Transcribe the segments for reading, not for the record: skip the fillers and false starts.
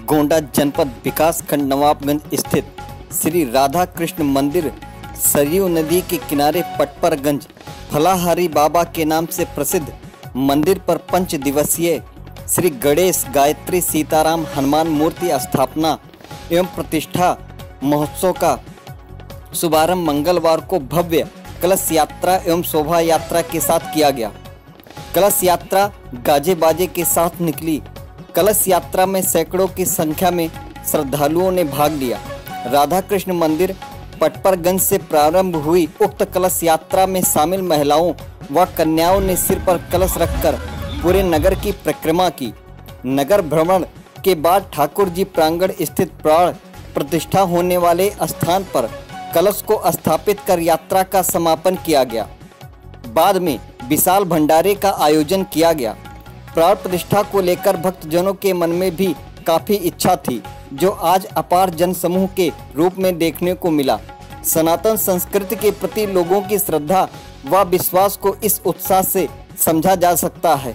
गोंडा जनपद विकास खंड नवाबगंज स्थित श्री राधा कृष्ण मंदिर सरयू नदी के किनारे पटपरगंज फलाहारी बाबा के नाम से प्रसिद्ध मंदिर पर 5 दिवसीय श्री गणेश गायत्री सीताराम हनुमान मूर्ति स्थापना एवं प्रतिष्ठा महोत्सव का शुभारंभ मंगलवार को भव्य कलश यात्रा एवं शोभा यात्रा के साथ किया गया। कलश यात्रा गाजे बाजे के साथ निकली। कलश यात्रा में सैकड़ों की संख्या में श्रद्धालुओं ने भाग लिया। राधा कृष्ण मंदिर पटपरगंज से प्रारंभ हुई उक्त कलश यात्रा में शामिल महिलाओं व कन्याओं ने सिर पर कलश रखकर पूरे नगर की परिक्रमा की। नगर भ्रमण के बाद ठाकुर जी प्रांगण स्थित प्राण प्रतिष्ठा होने वाले स्थान पर कलश को स्थापित कर यात्रा का समापन किया गया। बाद में विशाल भंडारे का आयोजन किया गया। प्राण प्रतिष्ठा को लेकर भक्तजनों के मन में भी काफी इच्छा थी, जो आज अपार जनसमूह के रूप में देखने को मिला। सनातन संस्कृति के प्रति लोगों की श्रद्धा व विश्वास को इस उत्साह से समझा जा सकता है।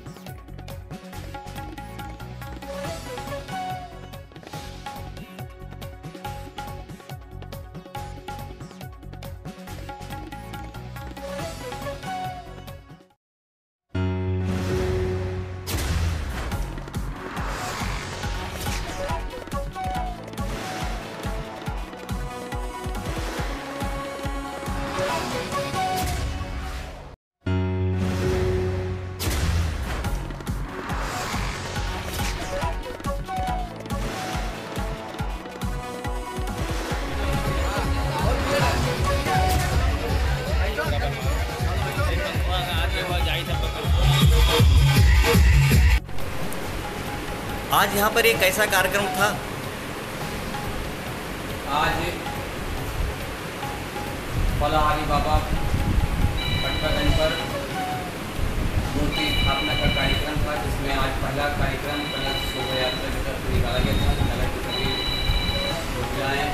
आज यहाँ पर एक ऐसा कार्यक्रम था। आज फलाहारी बाबा पटपरगंज पर मूर्ति स्थापना का कार्यक्रम था, जिसमें आज पहला कार्यक्रम कलश शोभा यात्रा की तरफ से निकाला गया था। नगर की सभी महिलाएं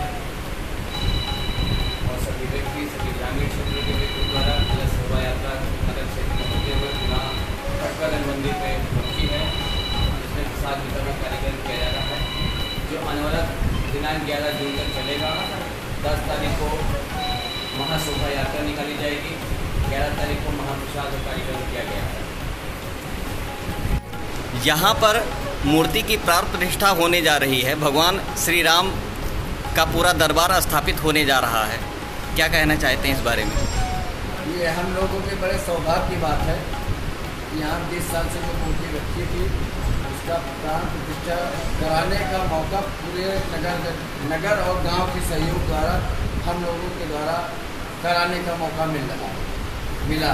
और सभी व्यक्ति, सभी ग्रामीण क्षेत्रों के व्यक्ति द्वारा कलश शोभा यात्रा नगर क्षेत्र में होते हुए पुनः पटपरगंज मंदिर पर पहुंची है। प्रसाद वितरण कार्यक्रम किया जा रहा है, जो अनवरत दिनांक 11 जून तक चलेगा। 10 तारीख को महाशोभा यात्रा निकाली जाएगी। 11 तारीख को महाप्रसाद कार्यक्रम किया गया है। यहाँ पर मूर्ति की प्राण प्रतिष्ठा होने जा रही है। भगवान श्री राम का पूरा दरबार स्थापित होने जा रहा है। क्या कहना चाहते हैं इस बारे में? ये हम लोगों के बड़े सौभाग्य की बात है। यहाँ 20 साल से जो मूर्ति रखी थी, उसका प्राण प्रतिष्ठा कराने का मौका पूरे नगर और गांव के सहयोग द्वारा हम लोगों के द्वारा कराने का मौका मिला।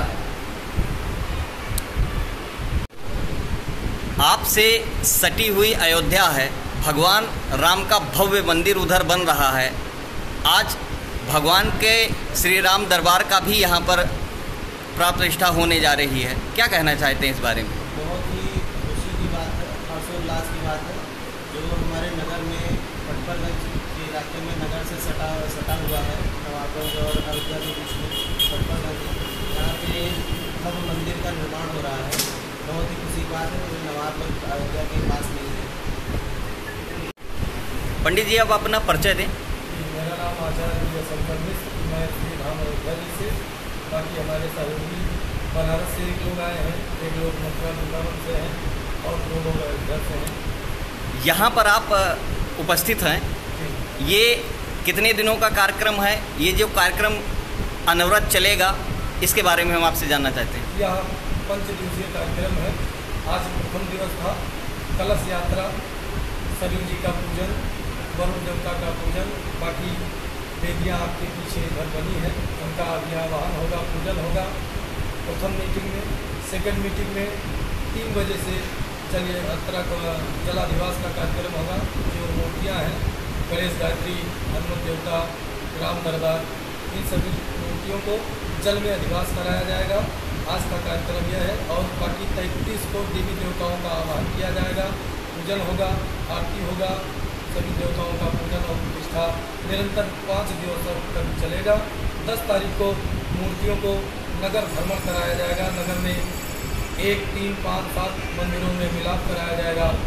आपसे सटी हुई अयोध्या है। भगवान राम का भव्य मंदिर उधर बन रहा है। आज भगवान के श्री राम दरबार का भी यहाँ पर प्राण प्रतिष्ठा होने जा रही है। क्या कहना चाहते हैं इस बारे में? बहुत ही खुशी की बात है, हर्षोल्लास की बात है, जो हमारे नगर में पटपरगंज के इलाके में नगर से सटा हुआ है। नवाबगंज और अयोध्या के बीच में पटपरगंज, यहाँ पे भव्य मंदिर का निर्माण हो रहा है। बहुत ही खुशी की बात है, जो नवाबगंज अयोध्या के पास नहीं है। पंडित जी, अब अपना परिचय दें। मेरा नाम आचार्य शंकर मिश्र, मैं श्री धाम अयोध्या जी से। बाकी हमारे सहयोगी बनारस से एक लोग आए हैं, एक लोग मथुरा वृंदावन से हैं और 2 लोग अयोध्या से हैं। यहाँ पर आप उपस्थित हैं। ये कितने दिनों का कार्यक्रम है? ये जो कार्यक्रम अनवरत चलेगा, इसके बारे में हम आपसे जानना चाहते हैं। यह 5 दिवसीय कार्यक्रम है। आज प्रथम दिवस था कलश यात्रा, सरयू जी का पूजन, वरुण देवता का पूजन। बाकी देवियाँ आपके पीछे इधर बनी है, उनका अभिवाहन होगा, पूजन होगा प्रथम मीटिंग में। सेकंड मीटिंग में 3 बजे से यात्रा का जलाधिवास का कार्यक्रम होगा। जो मूर्तियाँ हैं, गणेश गायत्री, हनुमान देवता, राम दरबार, इन सभी मूर्तियों को जल में अधिवास कराया जाएगा। आज का कार्यक्रम यह है। और बाकी 33 को देवी देवताओं का आह्वान किया जाएगा, पूजन होगा, आरती होगा। सभी देवताओं का पूजन और प्रतिष्ठा निरंतर 5 दिवसों तक चलेगा। 10 तारीख को मूर्तियों को नगर भ्रमण कराया जाएगा। नगर में 1, 3, 5, 7 मंदिरों में मिलाप कराया जाएगा। इस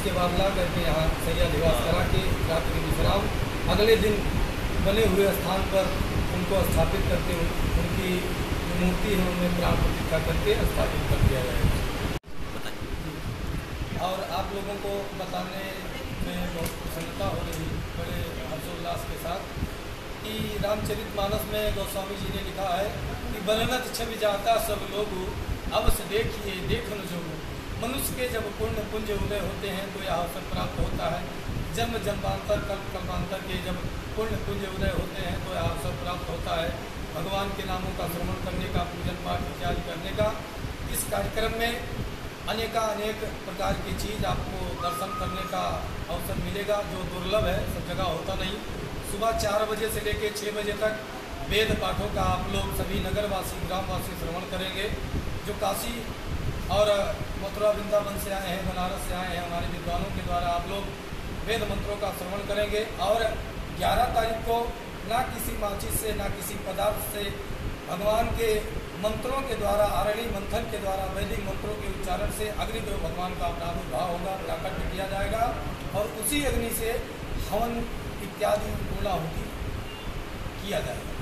इसके बाद ला करके यहाँ सैया निवास करा के रात्रि विश्राम अगले दिन बने हुए स्थान पर उनको स्थापित करके उनकी मूर्ति है उनमें प्राण प्रतिष्ठा करके स्थापित कर दिया जाएगा। और आप लोगों को बताने में बहुत प्रसन्नता हो रही बड़े हर्षोल्लास के साथ कि रामचरितमानस में गोस्वामी जी ने लिखा है कि वर्णत छवि जाता सब लोग अवश्य देखिए देखन जोग। मनुष्य के जब पुण्य पुंज उदय होते हैं तो यह अवसर प्राप्त होता है। जन्म जन्मांतर कल्प कल्पांतर के जब पुण्य पुंज उदय होते हैं तो यह अवसर प्राप्त होता है भगवान के नामों का श्रवण करने का, पूजन पाठ इत्यादि करने का। इस कार्यक्रम में अनेक प्रकार की चीज़ आपको दर्शन करने का अवसर मिलेगा जो दुर्लभ है, सब जगह होता नहीं। सुबह 4 बजे से लेकर 6 बजे तक वेद पाठों का आप लोग सभी नगरवासी ग्रामवासी श्रवण करेंगे। जो काशी और मथुरा वृंदावन से आए हैं, बनारस से आए हैं, हमारे विद्वानों के द्वारा आप लोग वेद मंत्रों का श्रवण करेंगे। और 11 तारीख को ना किसी माचिस से ना किसी पदार्थ से भगवान के मंत्रों के द्वारा, आरणी मंथन के द्वारा, वैदिक मंत्रों के उच्चारण से अग्निदेव भगवान का प्रादुर्भाव होगा, प्राकट्य किया जाएगा और उसी अग्नि से हवन इत्यादि पूर्णाहुति किया जाएगा।